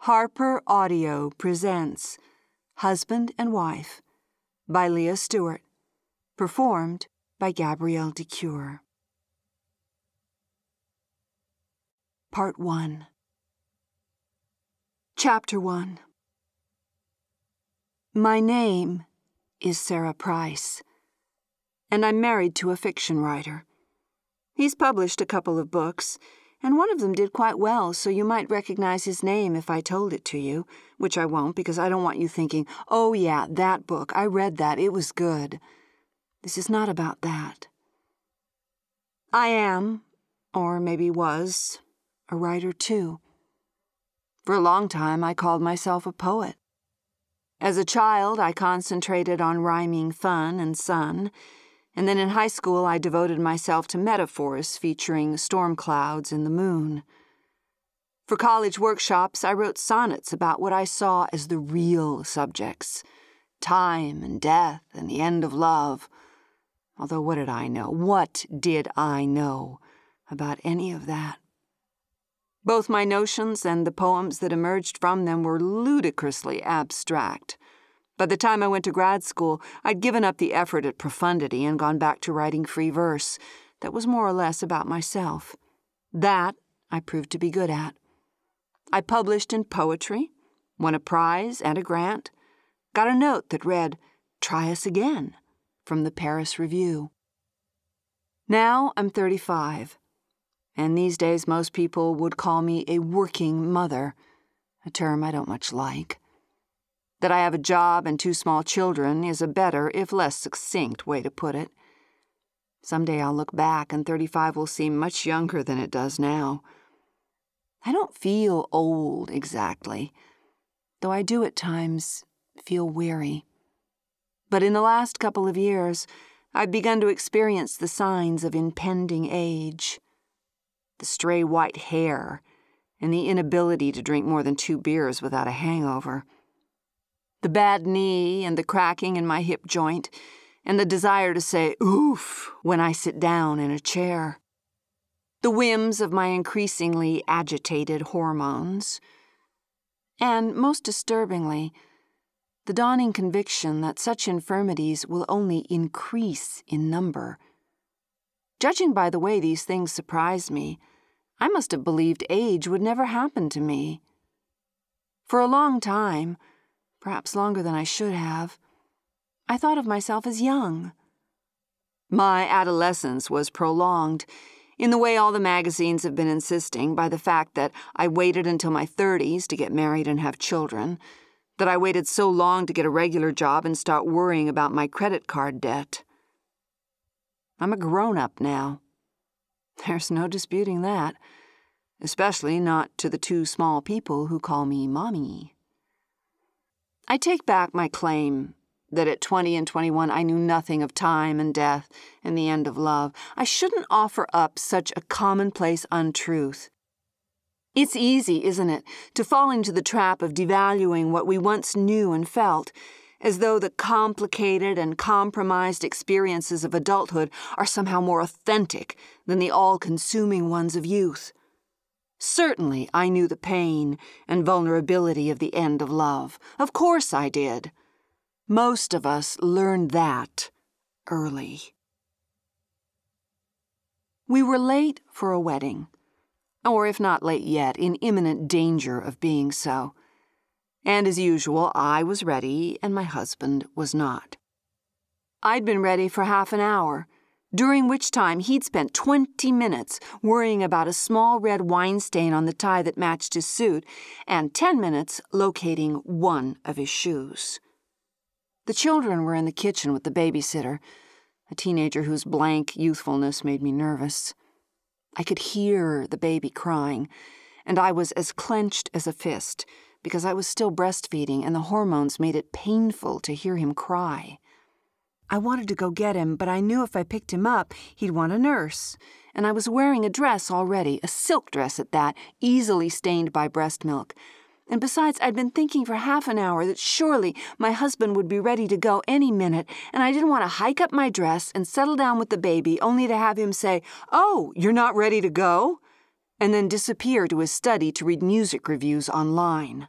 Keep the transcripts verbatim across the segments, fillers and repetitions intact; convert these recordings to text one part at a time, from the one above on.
Harper Audio presents Husband and Wife by Leah Stewart, performed by Gabrielle de Cuir. Part one. Chapter one. My name is Sarah Price, and I'm married to a fiction writer. He's published a couple of books, and one of them did quite well, so you might recognize his name if I told it to you, which I won't because I don't want you thinking, oh yeah, that book, I read that, it was good. This is not about that. I am, or maybe was, a writer too. For a long time, I called myself a poet. As a child, I concentrated on rhyming fun and sun, and then in high school I devoted myself to metaphors featuring storm clouds and the moon. For college workshops, I wrote sonnets about what I saw as the real subjects, time and death and the end of love. Although what did I know? What did I know about any of that? Both my notions and the poems that emerged from them were ludicrously abstract. By the time I went to grad school, I'd given up the effort at profundity and gone back to writing free verse that was more or less about myself. That I proved to be good at. I published in poetry, won a prize and a grant, got a note that read, "Try us again," from the Paris Review. Now I'm thirty-five, and these days most people would call me a working mother, a term I don't much like. That I have a job and two small children is a better, if less succinct, way to put it. Someday I'll look back and thirty-five will seem much younger than it does now. I don't feel old exactly, though I do at times feel weary. But in the last couple of years, I've begun to experience the signs of impending age. The stray white hair and the inability to drink more than two beers without a hangover. The bad knee and the cracking in my hip joint, and the desire to say oof when I sit down in a chair. The whims of my increasingly agitated hormones. And, most disturbingly, the dawning conviction that such infirmities will only increase in number. Judging by the way these things surprised me, I must have believed age would never happen to me. For a long time, perhaps longer than I should have, I thought of myself as young. My adolescence was prolonged, in the way all the magazines have been insisting, by the fact that I waited until my thirties to get married and have children, that I waited so long to get a regular job and start worrying about my credit card debt. I'm a grown-up now. There's no disputing that, especially not to the two small people who call me Mommy. I take back my claim that at twenty and twenty-one I knew nothing of time and death and the end of love. I shouldn't offer up such a commonplace untruth. It's easy, isn't it, to fall into the trap of devaluing what we once knew and felt, as though the complicated and compromised experiences of adulthood are somehow more authentic than the all-consuming ones of youth. Certainly, I knew the pain and vulnerability of the end of love. Of course I did. Most of us learned that early. We were late for a wedding, or if not late yet, in imminent danger of being so. And as usual, I was ready and my husband was not. I'd been ready for half an hour, during which time he'd spent twenty minutes worrying about a small red wine stain on the tie that matched his suit, and ten minutes locating one of his shoes. The children were in the kitchen with the babysitter, a teenager whose blank youthfulness made me nervous. I could hear the baby crying, and I was as clenched as a fist, because I was still breastfeeding and the hormones made it painful to hear him cry. I wanted to go get him, but I knew if I picked him up, he'd want a nurse, and I was wearing a dress already, a silk dress at that, easily stained by breast milk. And besides, I'd been thinking for half an hour that surely my husband would be ready to go any minute, and I didn't want to hike up my dress and settle down with the baby only to have him say, "Oh, you're not ready to go?" and then disappear to his study to read music reviews online.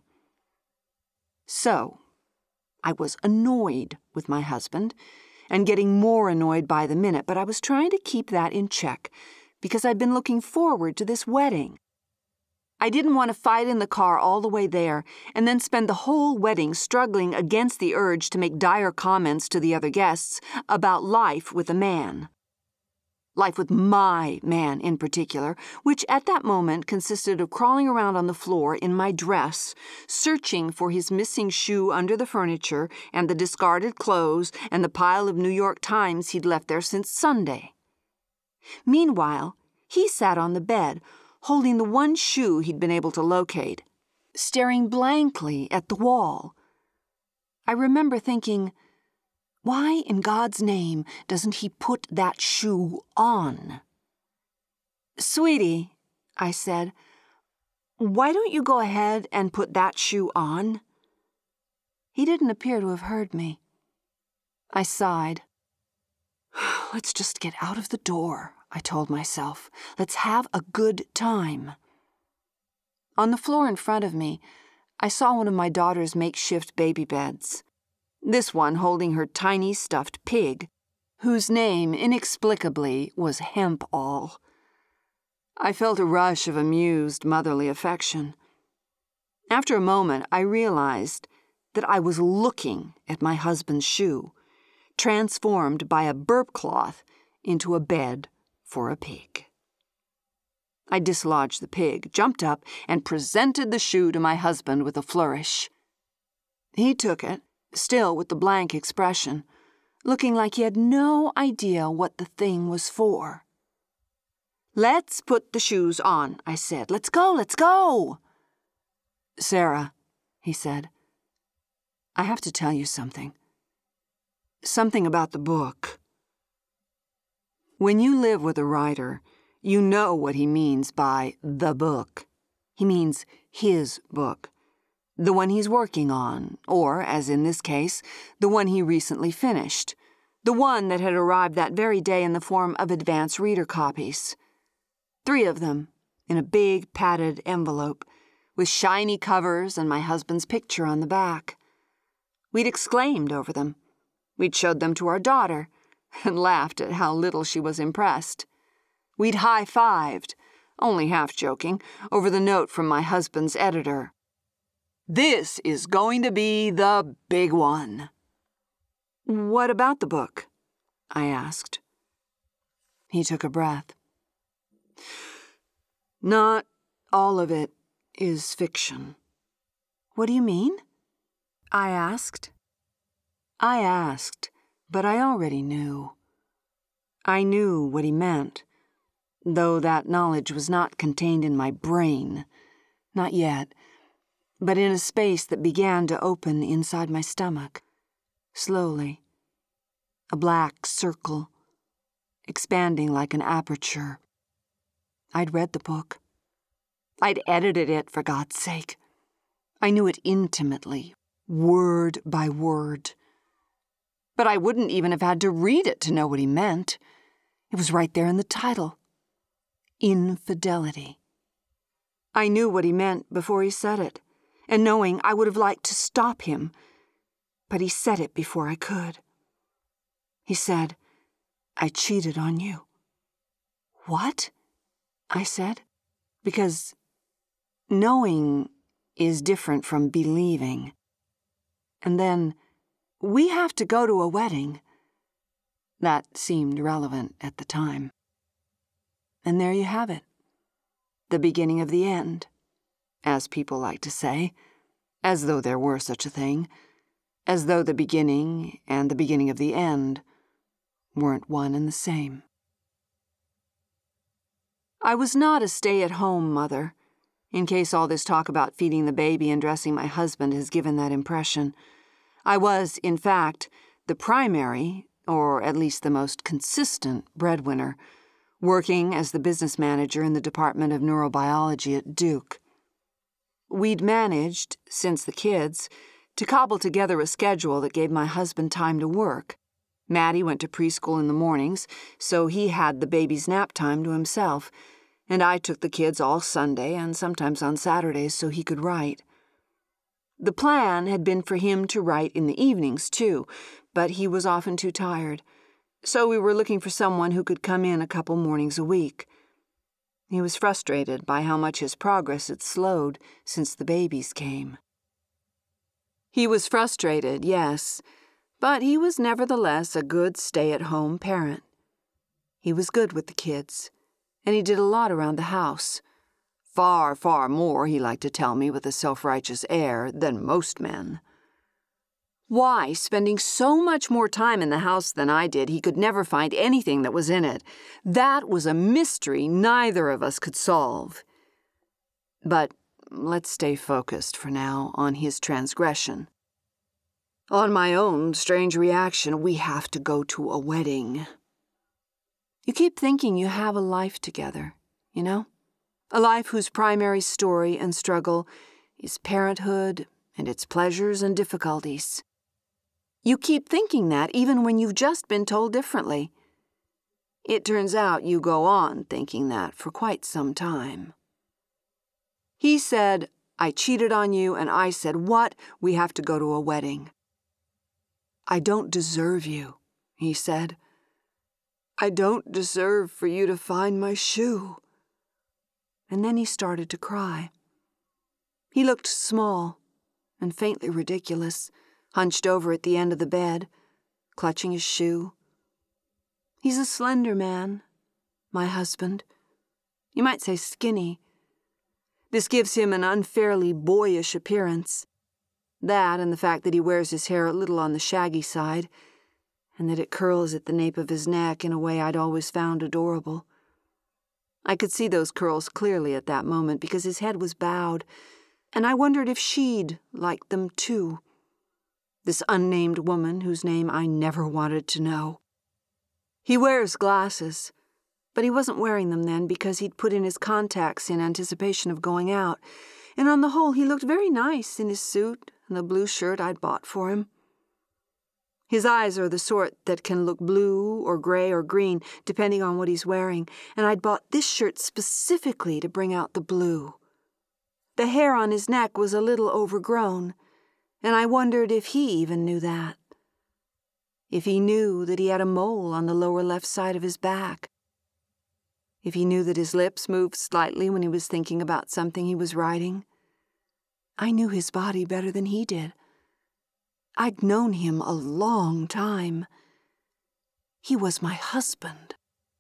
So, I was annoyed with my husband, and getting more annoyed by the minute, but I was trying to keep that in check because I'd been looking forward to this wedding. I didn't want to fight in the car all the way there and then spend the whole wedding struggling against the urge to make dire comments to the other guests about life with a man. Life with my man in particular, which at that moment consisted of crawling around on the floor in my dress, searching for his missing shoe under the furniture and the discarded clothes and the pile of New York Times he'd left there since Sunday. Meanwhile, he sat on the bed, holding the one shoe he'd been able to locate, staring blankly at the wall. I remember thinking, why in God's name doesn't he put that shoe on? "Sweetie," I said, "why don't you go ahead and put that shoe on?" He didn't appear to have heard me. I sighed. "Let's just get out of the door," I told myself. "Let's have a good time." On the floor in front of me, I saw one of my daughter's makeshift baby beds. This one holding her tiny stuffed pig, whose name inexplicably was Hemp-All. I felt a rush of amused motherly affection. After a moment, I realized that I was looking at my husband's shoe, transformed by a burp cloth into a bed for a pig. I dislodged the pig, jumped up, and presented the shoe to my husband with a flourish. He took it, still with the blank expression, looking like he had no idea what the thing was for. "Let's put the shoes on," I said. "Let's go, let's go!" "Sarah," he said, "I have to tell you something. Something about the book." When you live with a writer, you know what he means by the book. He means his book. The one he's working on, or, as in this case, the one he recently finished, the one that had arrived that very day in the form of advance reader copies. Three of them, in a big padded envelope, with shiny covers and my husband's picture on the back. We'd exclaimed over them. We'd showed them to our daughter, and laughed at how little she was impressed. We'd high-fived, only half joking, over the note from my husband's editor. "This is going to be the big one." "What about the book?" I asked. He took a breath. "Not all of it is fiction." "What do you mean?" I asked. I asked, but I already knew. I knew what he meant, though that knowledge was not contained in my brain, not yet, but in a space that began to open inside my stomach, slowly, a black circle, expanding like an aperture. I'd read the book. I'd edited it, for God's sake. I knew it intimately, word by word. But I wouldn't even have had to read it to know what he meant. It was right there in the title. Infidelity. I knew what he meant before he said it, and knowing I would have liked to stop him, but he said it before I could. He said, "I cheated on you." "What?" I said, because knowing is different from believing. And then, "We have to go to a wedding." That seemed relevant at the time. And there you have it. The beginning of the end, as people like to say, as though there were such a thing, as though the beginning and the beginning of the end weren't one and the same. I was not a stay-at-home mother, in case all this talk about feeding the baby and dressing my husband has given that impression. I was, in fact, the primary, or at least the most consistent, breadwinner, working as the business manager in the Department of Neurobiology at Duke. We'd managed, since the kids, to cobble together a schedule that gave my husband time to work. Maddie went to preschool in the mornings, so he had the baby's nap time to himself, and I took the kids all Sunday and sometimes on Saturdays so he could write. The plan had been for him to write in the evenings, too, but he was often too tired, so we were looking for someone who could come in a couple mornings a week. He was frustrated by how much his progress had slowed since the babies came. He was frustrated, yes, but he was nevertheless a good stay-at-home parent. He was good with the kids, and he did a lot around the house. Far, far more, he liked to tell me with a self-righteous air, than most men. Why, spending so much more time in the house than I did, he could never find anything that was in it. That was a mystery neither of us could solve. But let's stay focused for now on his transgression. On my own strange reaction, we have to go to a wedding. You keep thinking you have a life together, you know? A life whose primary story and struggle is parenthood and its pleasures and difficulties. You keep thinking that even when you've just been told differently. It turns out you go on thinking that for quite some time. He said, I cheated on you, and I said, what? We have to go to a wedding. I don't deserve you, he said. I don't deserve for you to find my shoe. And then he started to cry. He looked small and faintly ridiculous, hunched over at the end of the bed, clutching his shoe. He's a slender man, my husband. You might say skinny. This gives him an unfairly boyish appearance. That and the fact that he wears his hair a little on the shaggy side, and that it curls at the nape of his neck in a way I'd always found adorable. I could see those curls clearly at that moment because his head was bowed, and I wondered if she'd liked them too. This unnamed woman whose name I never wanted to know. He wears glasses, but he wasn't wearing them then because he'd put in his contacts in anticipation of going out, and on the whole he looked very nice in his suit and the blue shirt I'd bought for him. His eyes are the sort that can look blue or gray or green, depending on what he's wearing, and I'd bought this shirt specifically to bring out the blue. The hair on his neck was a little overgrown, and I wondered if he even knew that. If he knew that he had a mole on the lower left side of his back. If he knew that his lips moved slightly when he was thinking about something he was writing. I knew his body better than he did. I'd known him a long time. He was my husband.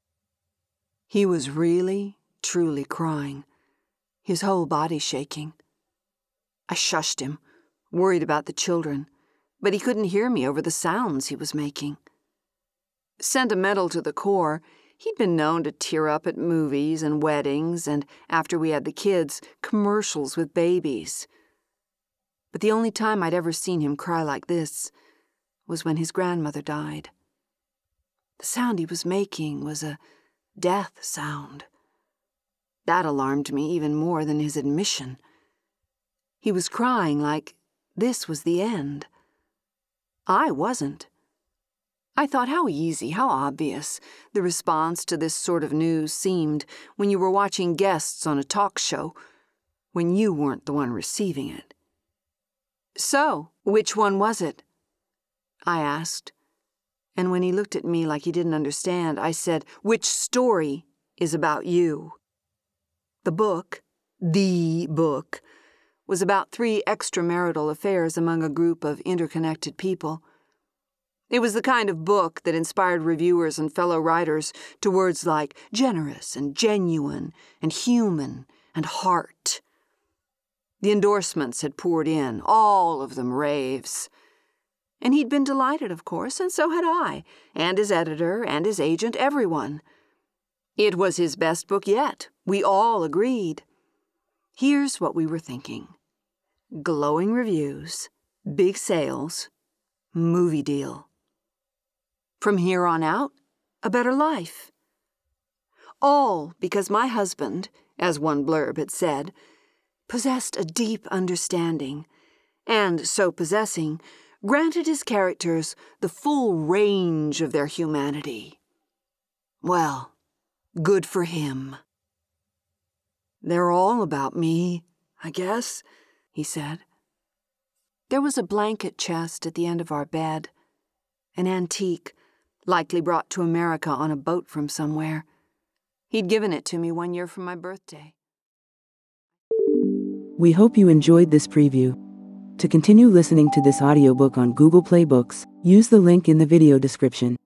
He was really, truly crying, his whole body shaking. I shushed him, worried about the children, but he couldn't hear me over the sounds he was making. Sentimental to the core, he'd been known to tear up at movies and weddings and, after we had the kids, commercials with babies. But the only time I'd ever seen him cry like this was when his grandmother died. The sound he was making was a death sound. That alarmed me even more than his admission. He was crying like this was the end. I wasn't. I thought how easy, how obvious, the response to this sort of news seemed when you were watching guests on a talk show, when you weren't the one receiving it. So, which one was it? I asked, and when he looked at me like he didn't understand, I said, which story is about you? The book, the book, was about three extramarital affairs among a group of interconnected people. It was the kind of book that inspired reviewers and fellow writers to words like generous and genuine and human and heart. The endorsements had poured in, all of them raves. And he'd been delighted, of course, and so had I, and his editor, and his agent, everyone. It was his best book yet. We all agreed. Here's what we were thinking. Glowing reviews, big sales, movie deal. From here on out, a better life. All because my husband, as one blurb had said, possessed a deep understanding, and so possessing, granted his characters the full range of their humanity. Well, good for him. They're all about me, I guess, he said. There was a blanket chest at the end of our bed, an antique, likely brought to America on a boat from somewhere. He'd given it to me one year for my birthday. We hope you enjoyed this preview. To continue listening to this audiobook on Google Play Books, use the link in the video description.